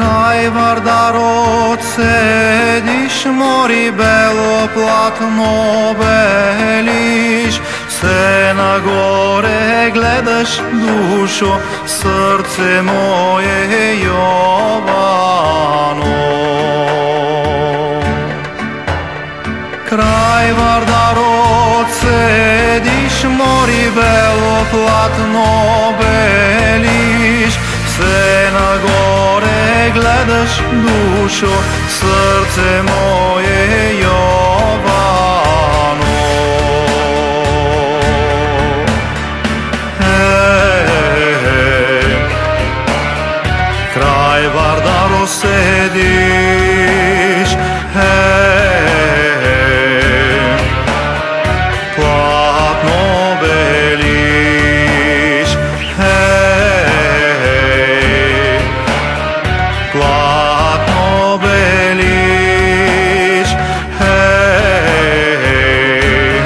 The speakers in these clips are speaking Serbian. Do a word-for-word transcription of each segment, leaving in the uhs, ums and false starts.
Kraj Vardarot sediš, mori belo platno beliš, se na gore gledaš dušo, srce moje Jovano. Kraj Vardarot sediš, mori belo platno beliš, se na gore gledaš dušo, srce moje Jovano. Hej, kraj Vardaro sediš, hej, platno beliš, hej, platno beliš, hej,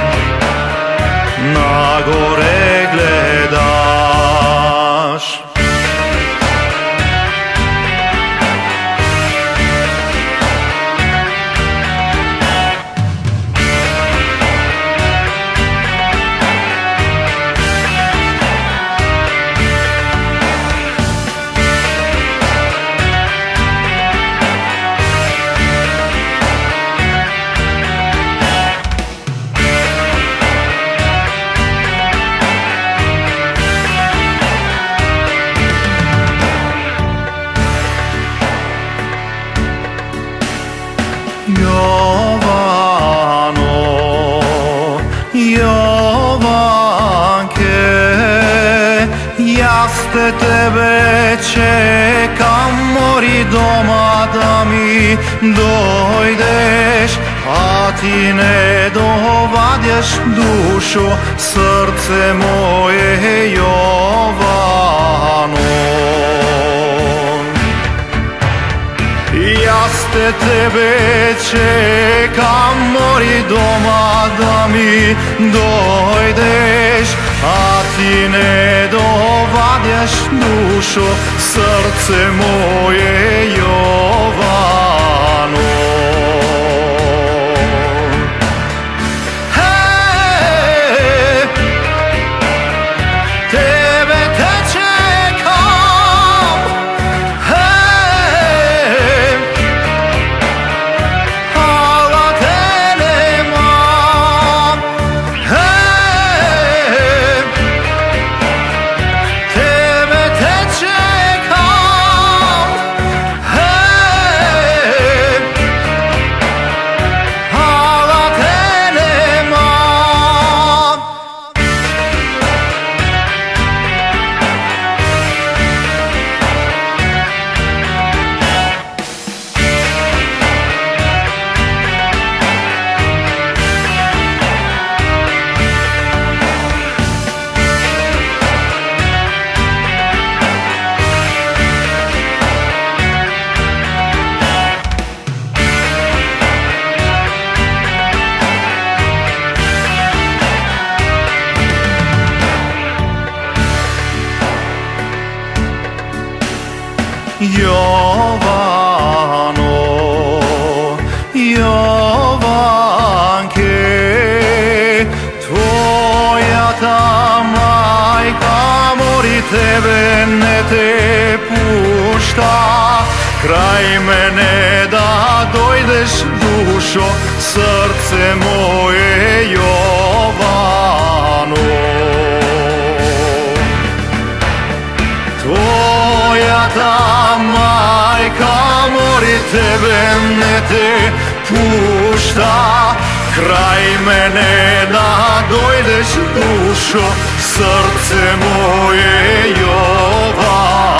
na gore gledaš. Jovano, Jovanke, ja ste tebe čekam, mori doma da mi dojdeš, a ti ne dovadjaš dušo, srce moje Jovano. Ja ste tebe čekam, mori doma da mi dojdeš, a ti ne dovadjaš dušo, srce moje Jovano. Hej, tebe te čekam, hej, ala te nemam, hej, tebe te čekam, hej, ala te nemam. Jovano, Jovanke, tvoja ta majka mori tebe ne te pušta, kraj mene da dojdeš dušo, srce moje Jovano. Tvoja ta majka mori tebe ne te pušta, kraj mene da dojdeš dušo, srce moje Jovano.